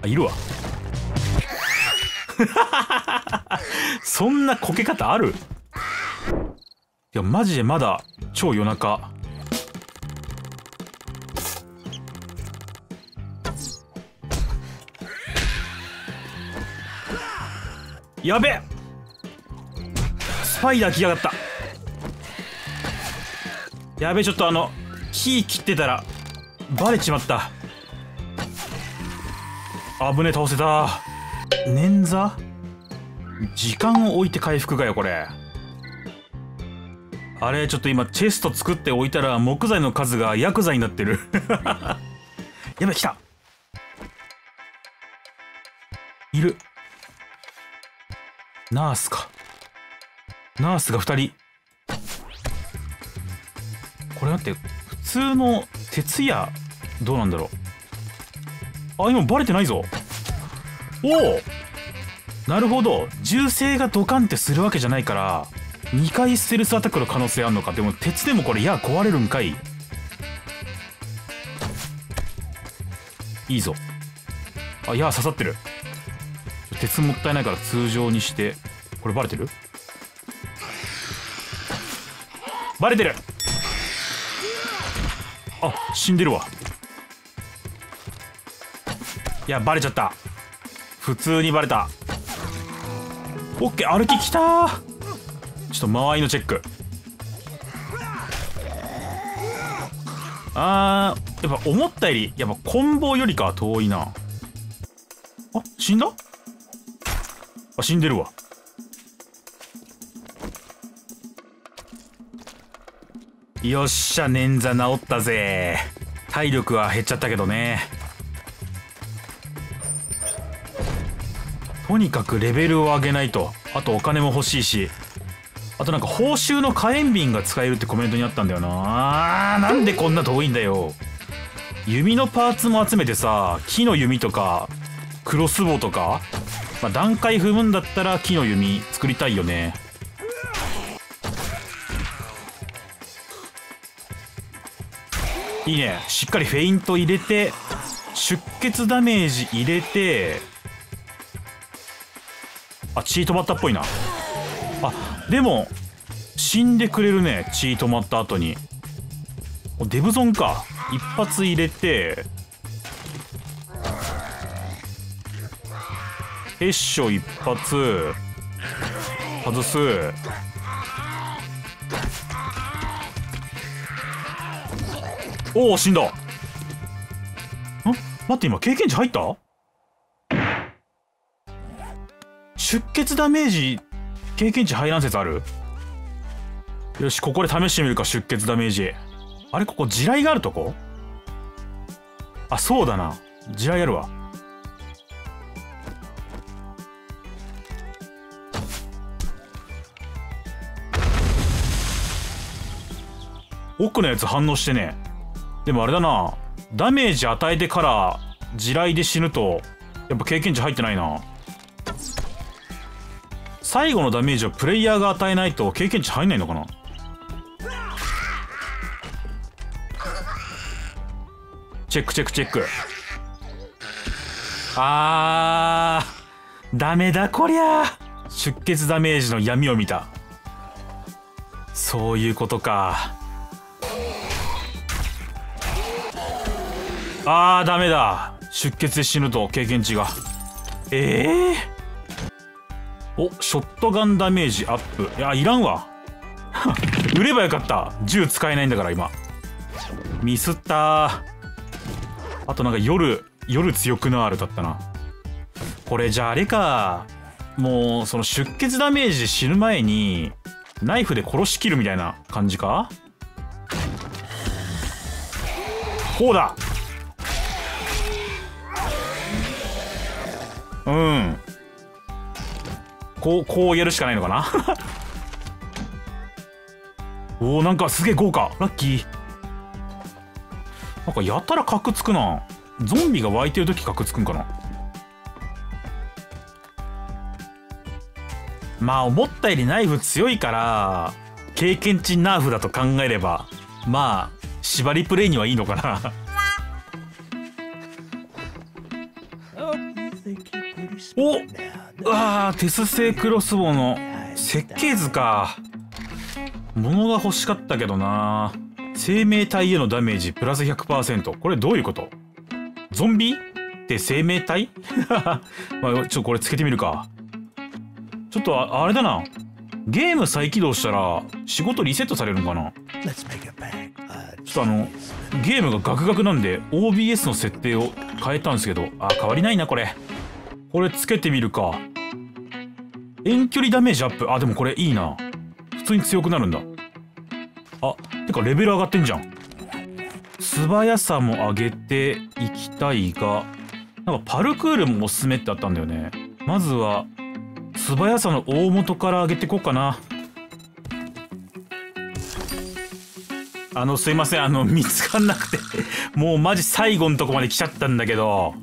あ、いるわ。そんなこけ方ある？いやマジでまだ超夜中。やべえ、スパイダー来やがった。やべえ、ちょっと火切ってたらバレちまった。危ねえ、倒せた。捻挫？時間を置いて回復かよこれ。あれ、ちょっと今チェスト作っておいたら木材の数がヤクザになってる。やべ、来た。いる。ナースか。ナースが2人。これ待って、普通の鉄矢どうなんだろう。あ、今バレてないぞ。おお、なるほど。銃声がドカンってするわけじゃないから2回ステルスアタックの可能性あんのか。でも鉄でもこれ矢壊れるんかい。いいぞ。あ、矢刺さってる。鉄もったいないから通常にして。これバレてる？バレてる。あ、死んでるわ。いや、バレちゃった。普通にバレた。オッケー、歩ききたー。ちょっと間合いのチェック。やっぱ思ったよりやっぱコンボよりかは遠いな。あ、死んだ？あ、死んでるわ。よっしゃ、捻挫治ったぜ。体力は減っちゃったけどね。とにかくレベルを上げないと。あとお金も欲しいし。あとなんか報酬の火炎瓶が使えるってコメントにあったんだよな。なんでこんな遠いんだよ。弓のパーツも集めてさ、木の弓とかクロスボウとか、まあ、段階踏むんだったら木の弓作りたいよね。いいね。しっかりフェイント入れて出血ダメージ入れて。あ、血止まったっぽいな。あ、でも死んでくれるね、血止まった後に。デブゾンか。一発入れてヘッショ一発外す。おお、死んだ。待って、今経験値入った？出血ダメージ経験値入らん説ある？よし、ここで試してみるか。出血ダメージ。あれ、ここ地雷があるとこ？あ、そうだな、地雷あるわ。奥のやつ反応してね。でもあれだな、ダメージ与えてから地雷で死ぬとやっぱ経験値入ってないな。最後のダメージをプレイヤーが与えないと経験値入んないのかな。チェックチェックチェック。ダメだこりゃ。出血ダメージの闇を見た。そういうことか。ダメだ。出血で死ぬと経験値が。お、ショットガンダメージアップ。いや、いらんわ。売ればよかった。銃使えないんだから今。ミスったー。あとなんか夜強くなるだったな。これじゃああれか。もうその出血ダメージで死ぬ前にナイフで殺しきるみたいな感じか。こうだ。うん。こうやるしかないのかな。おお、なんかすげえ豪華。ラッキー。なんかやたらカクつくな。ゾンビが湧いてる時カクつくんかな。まあ思ったよりナイフ強いから経験値ナーフだと考えればまあ縛りプレイにはいいのかな。 おっ、うわー、テス製クロスボウの設計図か。物が欲しかったけどな。生命体へのダメージプラス 100%。これどういうこと？ゾンビって生命体まあ、これつけてみるか。ちょっとあれだな。ゲーム再起動したら仕事リセットされるのかな。ちょっとゲームがガクガクなんで OBS の設定を変えたんですけど、変わりないなこれ。これつけてみるか。遠距離ダメージアップ。でもこれいいな。普通に強くなるんだ。てかレベル上がってんじゃん。素早さも上げていきたいが、なんかパルクールもおすすめってあったんだよね。まずは素早さの大元から上げていこうかな。すいません、見つかんなくてもうマジ最後のとこまで来ちゃったんだけど。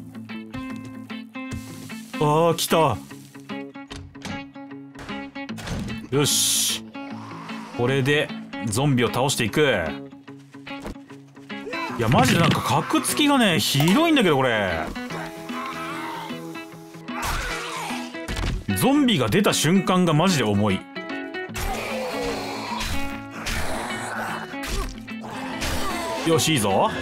来た。よし、これでゾンビを倒していく。いやマジでなんか格付きがね広いんだけど、これゾンビが出た瞬間がマジで重い。よし、いいぞ。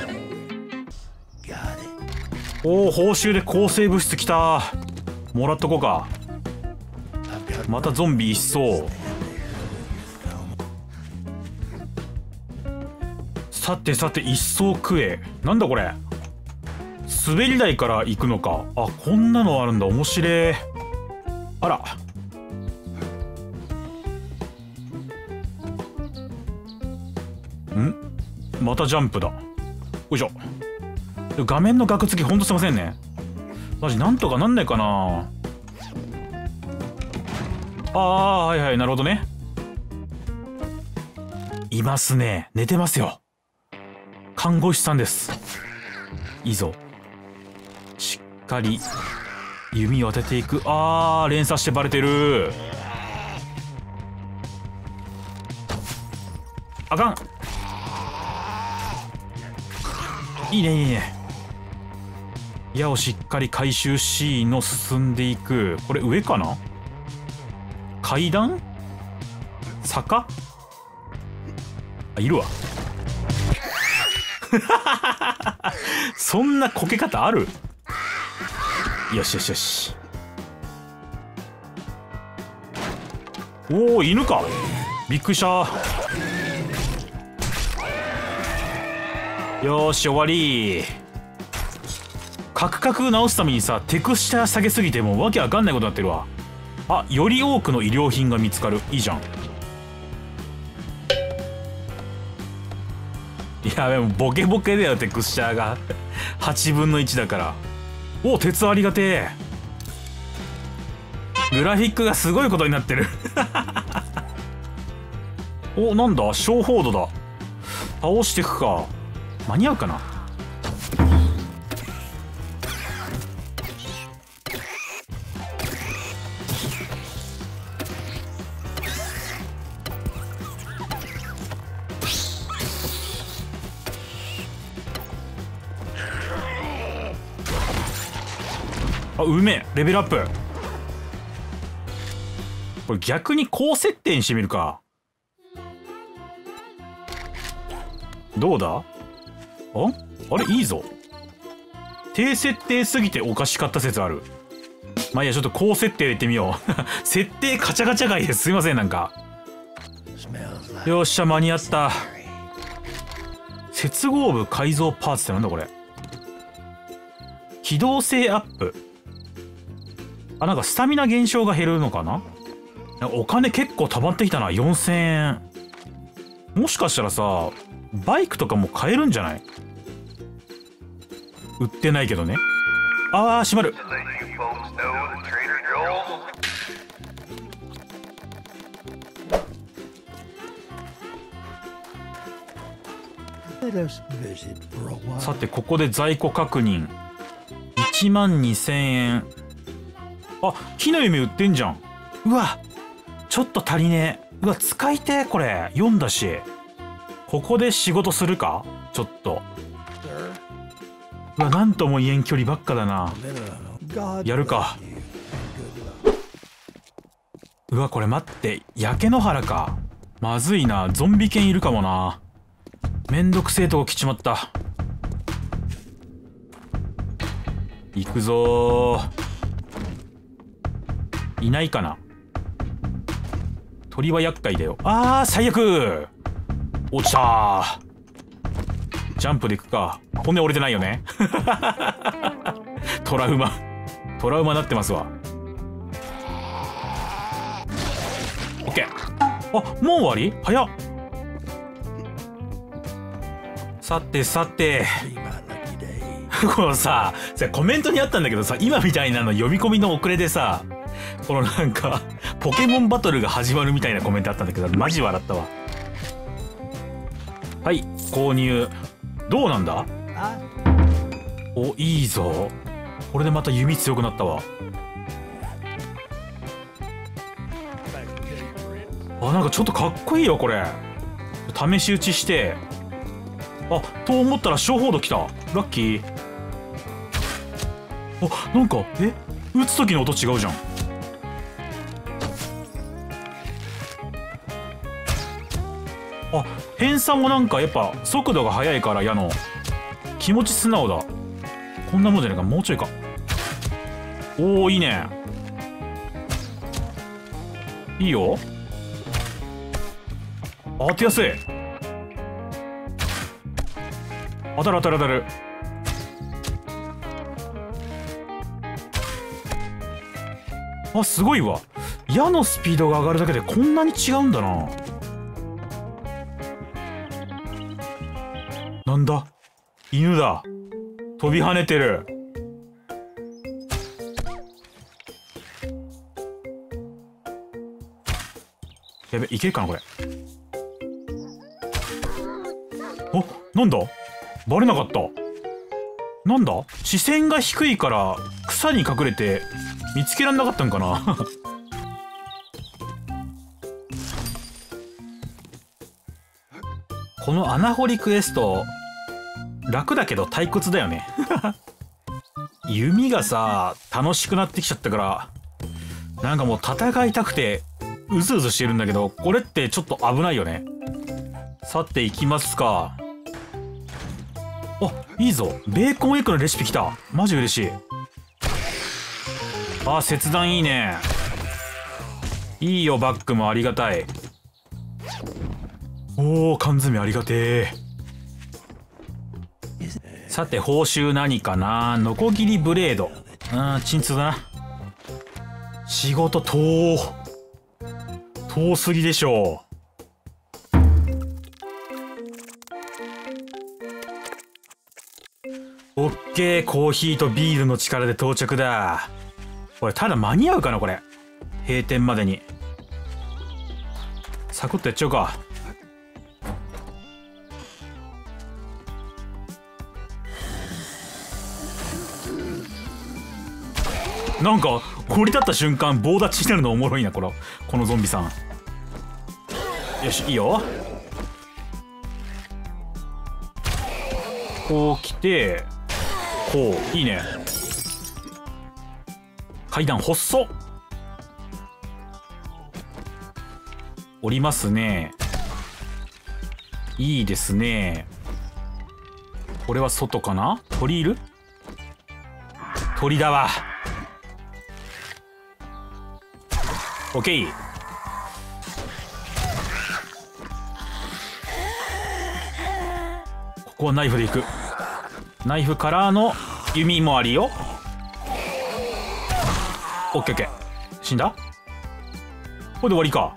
報酬で抗生物質きた。もらっとこうか。またゾンビ一掃。さてさて、一掃食え。なんだこれ。滑り台から行くのか。こんなのあるんだ。面白い。あら。またジャンプだ。よいしょ。画面のガクつきほんとすいませんね。マジなんとかなんないかな。はいはい、なるほどね。いますね。寝てますよ。看護師さんです。いいぞ。しっかり弓を当てていく。連鎖してバレてる。あかん。いいねいいね。矢をしっかり回収しの進んでいく。これ上かな。階段、坂、いるわそんなこけ方ある。よしよしよし。犬か。びっくりした。よーし、終わり。カクカク直すためにさ、テクスチャー下げすぎてもうわけわかんないことになってるわ。より多くの医療品が見つかる。いいじゃん。いやでもボケボケだよ、テクスチャーが8分の1だから。鉄ありがてえ。グラフィックがすごいことになってるなんだ、小ホードだ。倒していくか。間に合うかな。うめえ。レベルアップ。これ逆に高設定にしてみるか。どうだ。あれいいぞ。低設定すぎておかしかった説ある。まあいいや、ちょっと高設定でいってみよう設定カチャカチャ外です。すいません、なんか。よっしゃ、間に合った。接合部改造パーツってなんだこれ。機動性アップ。なんかスタミナ減少が減るのかな。お金結構溜まってきたな。4000円。もしかしたらさ、バイクとかも買えるんじゃない。売ってないけどね。閉まる。さて、ここで在庫確認。12000円。木の弓売ってんじゃん。うわ、ちょっと足りねえ。うわ、使いてえ。これ読んだし。ここで仕事するか。ちょっと。うわ、なんとも言えん距離ばっかだな。 やるか。うわこれ待って、焼け野原か。まずいな、ゾンビ犬いるかもな。めんどくせえとこ来ちまった。行くぞー。いないかな。鳥は厄介だよ。あー最悪。落ちたー。ジャンプで行くか。骨折れてないよね。トラウマなってますわ。オッケー。あ、もう終わり？早っ。さてさて。このさ、コメントにあったんだけどさ、今みたいなの読み込みの遅れでさ、このなんか、ポケモンバトルが始まるみたいなコメントあったんだけど、マジ笑ったわ。はい、購入。どうなんだ？お、いいぞ。これでまた弓強くなったわ。あ、なんかちょっとかっこいいよこれ。試し撃ちして。あ、と思ったらショーホード来た。ラッキー。あ、なんか撃つ時の音違うじゃん。あ、偏差もなんかやっぱ速度が速いから矢の気持ち素直だ。こんなもんじゃないか。もうちょいか。おお、いいね。いいよ。当てやすい。当たる当たる当たる。あ、すごいわ。矢のスピードが上がるだけでこんなに違うんだな。なんだ？犬だ。飛び跳ねてる。やべ、いけるかなこれ。お、なんだ？バレなかった。なんだ？視線が低いから草に隠れて見つけられなかったんかな。この穴掘りクエスト楽だけど退屈だよね。弓がさ楽しくなってきちゃったから、なんかもう戦いたくてうずうずしてるんだけど、これってちょっと危ないよね。さて行きますか。あ、いいぞ。ベーコンエッグのレシピ来た。マジ嬉しい。あ、切断いいね。いいよ、バッグもありがたい。おお、缶詰ありがてえ。さて報酬何かな。ノコギリブレード。鎮痛だな。仕事遠すぎでしょう。オッケー、コーヒーとビールの力で到着だ。これただ間に合うかなこれ。閉店までに。サクッとやっちゃうか。なんか降り立った瞬間棒立ちになるのおもろいな、このゾンビさん。よし、いいよ。こう来てこう。いいね。階段細っ。降りますね。いいですね。これは外かな。鳥いる？鳥だわ。オッケー。ここはナイフでいく。ナイフからの弓もありよ。オッケーオッケー。死んだ？これで終わりか。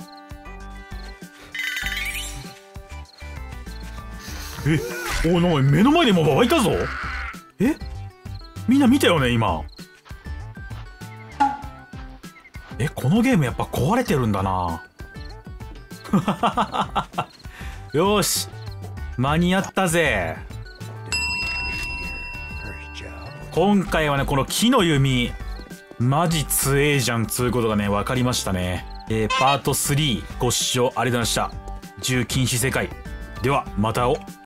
おお、なんか目の前でもう湧いたぞ。みんな見たよね今。このゲームやっぱ壊れてるんだな。よーし、間に合ったぜ。今回はね、この木の弓マジ強えじゃんつうことがね分かりましたね。パート3ご視聴ありがとうございました。銃禁止世界ではまた会おう。